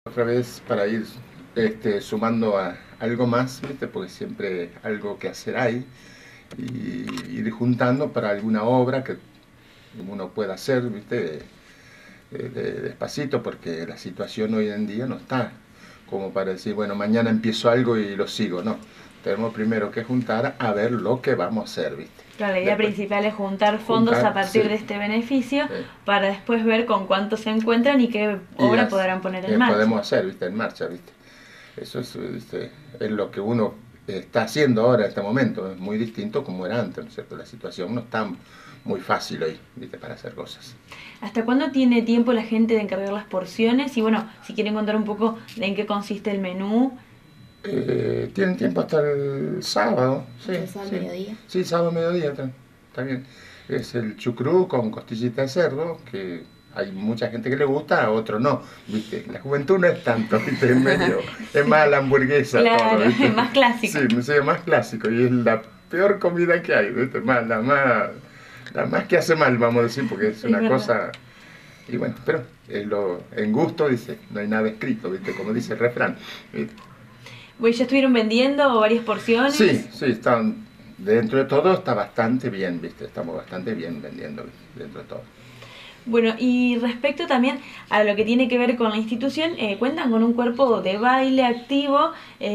Otra vez para ir sumando a algo más, ¿viste? Porque siempre algo que hacer hay, y ir juntando para alguna obra que uno pueda hacer, ¿viste? Despacito, porque la situación hoy en día no está como para decir, bueno, mañana empiezo algo y lo sigo, no. Tenemos primero que juntar a ver lo que vamos a hacer, ¿viste? Claro, la idea principal es juntar fondos a partir de este beneficio para después ver con cuánto se encuentran y qué obra podrán poner en marcha. Podemos hacer, ¿viste? En marcha, ¿viste? Eso es, ¿viste? Es lo que uno está haciendo ahora en este momento. Es muy distinto como era antes, ¿no es cierto? La situación no está muy fácil hoy, ¿viste? Para hacer cosas. ¿Hasta cuándo tiene tiempo la gente de encargar las porciones? Y bueno, si quieren contar un poco de en qué consiste el menú. Tienen tiempo hasta el sábado. Sí, ¿El sábado mediodía? Sí, sábado mediodía está bien. Es el chucrú con costillita de cerdo, que hay mucha gente que le gusta, a otro no, ¿viste? La juventud no es tanto, ¿viste? Es más la hamburguesa. Claro, todo, ¿viste? Es más clásico. Sí, es más clásico y es la peor comida que hay, ¿viste? La más que hace mal, vamos a decir, porque es una cosa. Y bueno, pero en gusto, dice, no hay nada escrito, ¿viste? Como dice el refrán, ¿viste? Bueno, ¿ya estuvieron vendiendo varias porciones? Sí, están, dentro de todo está bastante bien, ¿viste? Estamos bastante bien vendiendo, ¿viste? Dentro de todo. Bueno, y respecto también a lo que tiene que ver con la institución, cuentan con un cuerpo de baile activo,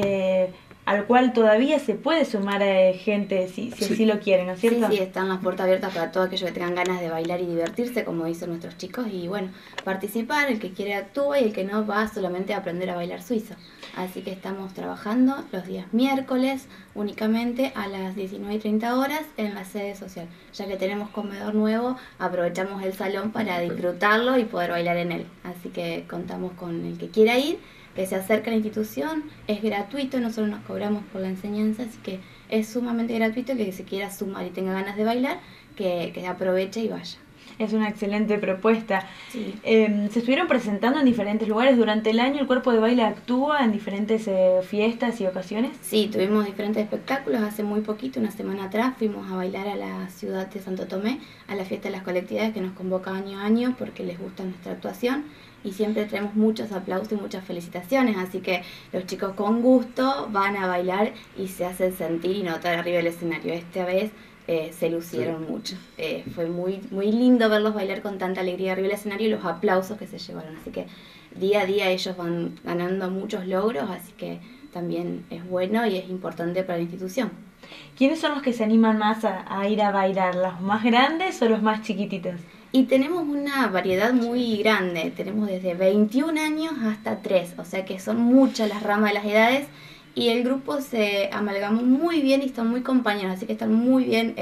al cual todavía se puede sumar gente si así lo quieren, ¿no es cierto? Sí, están las puertas abiertas para todos aquellos que tengan ganas de bailar y divertirse, como dicen nuestros chicos, y bueno, participar, el que quiere actúa y el que no va solamente a aprender a bailar suizo. Así que estamos trabajando los días miércoles únicamente a las 19:30 horas en la sede social. Ya que tenemos comedor nuevo, aprovechamos el salón para disfrutarlo y poder bailar en él. Así que contamos con el que quiera ir, que se acerque a la institución, es gratuito, nosotros nos cobramos por la enseñanza, así que es sumamente gratuito, que se quiera sumar y tenga ganas de bailar, que aproveche y vaya. Es una excelente propuesta. Sí. Se estuvieron presentando en diferentes lugares durante el año. ¿El cuerpo de baile actúa en diferentes fiestas y ocasiones? Sí, tuvimos diferentes espectáculos. Hace muy poquito, una semana atrás, fuimos a bailar a la ciudad de Santo Tomé, a la fiesta de las colectividades que nos convoca año a año porque les gusta nuestra actuación. Y siempre traemos muchos aplausos y muchas felicitaciones, así que los chicos con gusto van a bailar y se hacen sentir y notar arriba del escenario. Esta vez se lucieron mucho. Fue muy, muy lindo verlos bailar con tanta alegría arriba del escenario y los aplausos que se llevaron. Así que día a día ellos van ganando muchos logros, así que también es bueno y es importante para la institución. ¿Quiénes son los que se animan más a ir a bailar? ¿Los más grandes o los más chiquititos? Y tenemos una variedad muy grande, tenemos desde 21 años hasta 3, o sea que son muchas las ramas de las edades y el grupo se amalgamó muy bien y están muy compañeros, así que están muy bien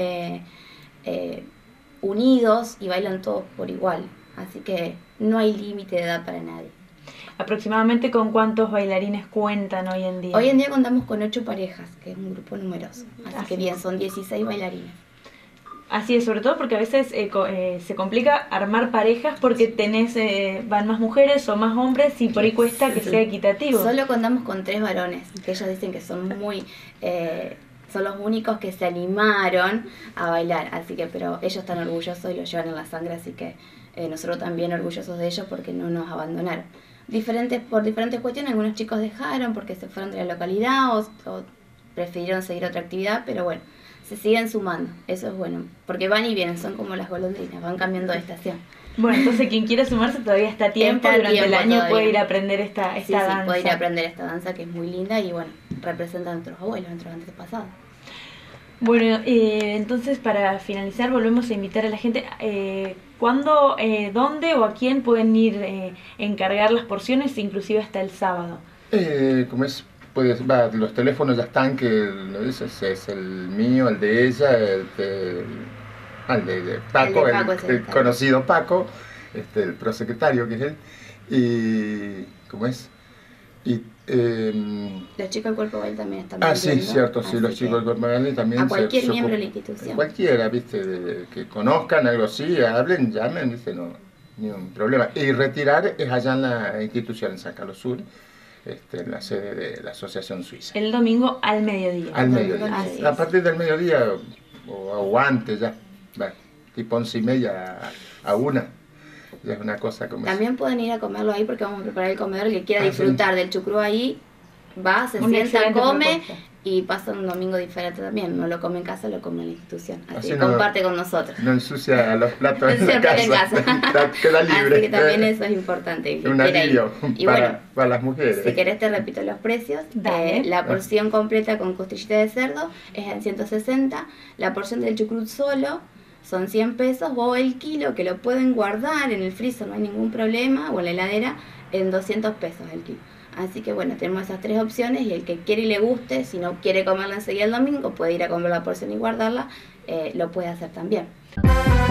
unidos y bailan todos por igual, así que no hay límite de edad para nadie. ¿Aproximadamente con cuántos bailarines cuentan hoy en día? Hoy en día contamos con 8 parejas, que es un grupo numeroso, así que bien, son 16 bailarines. Así es, sobre todo porque a veces se complica armar parejas porque van más mujeres o más hombres y por ahí cuesta que sea equitativo. Solo contamos con 3 varones, que ellos dicen que son son los únicos que se animaron a bailar, así que, pero ellos están orgullosos y lo llevan en la sangre, así que nosotros también orgullosos de ellos porque no nos abandonaron. Por diferentes cuestiones, algunos chicos dejaron porque se fueron de la localidad o prefirieron seguir otra actividad, pero bueno, se siguen sumando, eso es bueno, porque van y vienen, son como las golondrinas, van cambiando de estación. Bueno, entonces quien quiera sumarse todavía está a tiempo, durante el año todavía puede ir a aprender esta danza. Sí, puede ir a aprender esta danza que es muy linda y bueno, representa a nuestros abuelos, a nuestros antepasados. Bueno, entonces para finalizar volvemos a invitar a la gente, ¿cuándo, dónde o a quién pueden ir encargar las porciones, inclusive hasta el sábado? Como es, los teléfonos ya están, que es el mío, el de ella, el de Paco, el conocido Paco, el prosecretario que es él, y ¿cómo es? Y los chicos del cuerpo baile también están sí, cierto, sí, los chicos del cuerpo baile también. A cualquier miembro de la institución. Cualquiera, viste, que conozcan algo así, hablen, llamen, viste, no, ni un problema. Y retirar es allá en la institución, en San Carlos Sur, en la sede de la Asociación Suiza. El domingo al mediodía. Al mediodía. A partir del mediodía o antes ya, tipo 11:30 a 1. ya es una cosa como También pueden ir a comerlo ahí porque vamos a preparar el comedor. El que quiera Ah, disfrutar del chucrú ahí, va, se Una sienta, excelente come propuesta. y pasa un domingo diferente también. No lo come en casa, lo come en la institución. Así que no- comparte con nosotros. no ensucia los platos en la Siempre en casa, casa. queda libre. Así que también eso es importante. el que Un quiera ir. alivio Y para, bueno, para las mujeres. si querés te repito los precios. Dale. La porción completa con costillita de cerdo es en 160. La porción del chucrut solo son 100 pesos. O el kilo, que lo pueden guardar en el freezer, no hay ningún problema, o en la heladera, en 200 pesos el kilo. Así que bueno, tenemos esas tres opciones y el que quiere y le guste, si no quiere comerla enseguida el domingo, puede ir a comer la porción y guardarla, lo puede hacer también.